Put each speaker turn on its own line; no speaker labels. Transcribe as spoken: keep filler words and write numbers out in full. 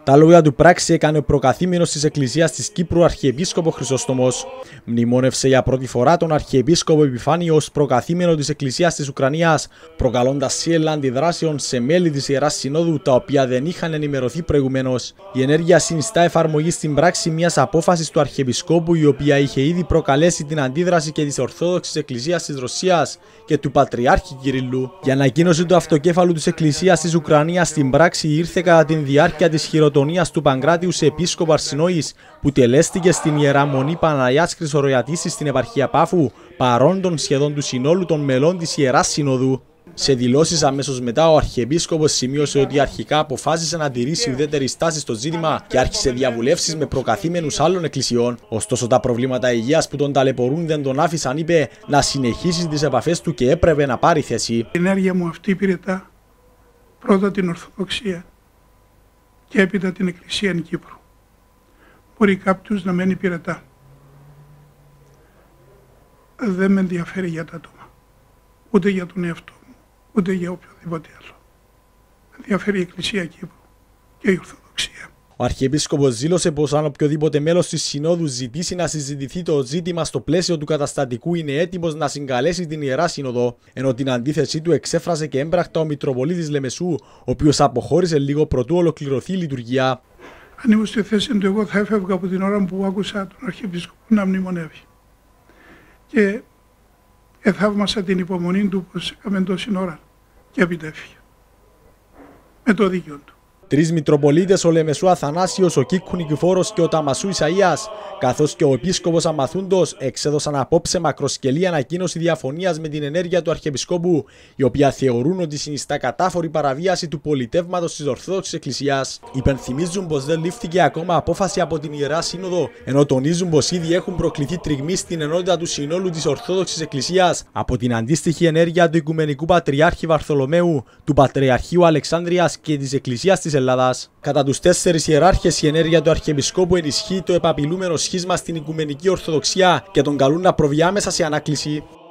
Τα λόγια του πράξη έκανε ο προκαθήμενος της Εκκλησίας της Κύπρου Αρχιεπίσκοπο Χρυσόστομος. Μνημόνευσε για πρώτη φορά τον Αρχιεπίσκοπο Επιφάνιο ως προκαθήμενο της Εκκλησίας της Ουκρανίας, προκαλώντας σύλλα αντιδράσεων σε μέλη της Ιεράς Συνόδου τα οποία δεν είχαν ενημερωθεί προηγουμένως. Η ενέργεια συνιστά εφαρμογή στην πράξη μιας απόφασης του Αρχιεπισκόπου, η οποία είχε ήδη προκαλέσει την αντίδραση και της Ορθόδοξης Εκκλησίας της Ρωσίας και του Πατριάρχη Κυρίλλου. Η ανακοίνωση του αυτοκέφαλου της Εκκλησίας της Ουκρανίας στην πράξη ήρθε κατά τη διάρκεια της χειροτονίας του Παγκράτιου σε επίσκοπο Αρσινόης, που τελέστηκε στην Ιερά Μονή Παναγιάς Χρυσορροιατίσης στην επαρχία Πάφου, παρόντων σχεδόν του συνόλου των μελών της Ιεράς Συνόδου. Σε δηλώσεις αμέσως μετά, ο Αρχιεπίσκοπος σημείωσε ότι αρχικά αποφάσισε να τηρήσει ουδέτερη στάση στο ζήτημα και άρχισε διαβουλεύσεις με προκαθήμενους άλλων εκκλησιών. Ωστόσο, τα προβλήματα υγείας που τον ταλαιπωρούν δεν τον άφησαν, είπε, να συνεχίσει τις επαφές του και έπρεπε να πάρει θέση.
Η ενέργεια μου αυτή υπηρετά πρώτα την Ορθοδοξία και έπειτα την Εκκλησία εν Κύπρου. Μπορεί κάποιος να μένει υπηρετά. Δεν με ενδιαφέρει για τα άτομα, ούτε για τον εαυτό μου, ούτε για οποιοδήποτε άλλο. Με ενδιαφέρει η Εκκλησία Κύπρου και η Ορθοδοξία.
Ο Αρχιεπίσκοπος δήλωσε πως αν οποιοδήποτε μέλος της Συνόδου ζητήσει να συζητηθεί το ζήτημα στο πλαίσιο του καταστατικού, είναι έτοιμος να συγκαλέσει την Ιερά Σύνοδο, ενώ την αντίθεσή του εξέφρασε και έμπρακτα ο Μητροπολίτης Λεμεσού, ο οποίος αποχώρησε λίγο προτού ολοκληρωθεί η λειτουργία.
Αν ήμουν στη θέση του, εγώ θα έφευγα από την ώρα που άκουσα τον Αρχιεπίσκοπο να μνημονεύει. Και εθαύμασα την υπομονή του πως έκαμε τόση ώρα και έπειτα έφυγε. Με το δίκιο του.
Τρεις Μητροπολίτες, ο Λεμεσού Αθανάσιος, ο Κίκου Νικηφόρος και ο Ταμασού Ισαΐας, καθώς και ο Επίσκοπος Αμαθούντος, εξέδωσαν απόψε μακροσκελή ανακοίνωση διαφωνίας με την ενέργεια του Αρχιεπισκόπου, η οποία θεωρούν ότι συνιστά κατάφορη παραβίαση του πολιτεύματος της Ορθόδοξης Εκκλησίας. Υπενθυμίζουν πως δεν λήφθηκε ακόμα απόφαση από την Ιερά Σύνοδο, ενώ τονίζουν πως ήδη έχουν προκληθεί τριγμοί στην ενότητα του συνόλου της Ορθόδοξης Εκκλησίας από την αντίστοιχη ενέργεια του Οικουμενικού Πατριάρχη Βαρθολομαίου, του Πατριαρχείου Αλεξάνδρειας και της Εκκλησίας της Ελλάδας. Κατά τους τέσσερις ιεράρχες, η ενέργεια του Αρχιεπισκόπου ενισχύει το επαπειλούμενο σχίσμα στην Οικουμενική Ορθοδοξία και τον καλούν να προβεί άμεσα σε ανάκληση.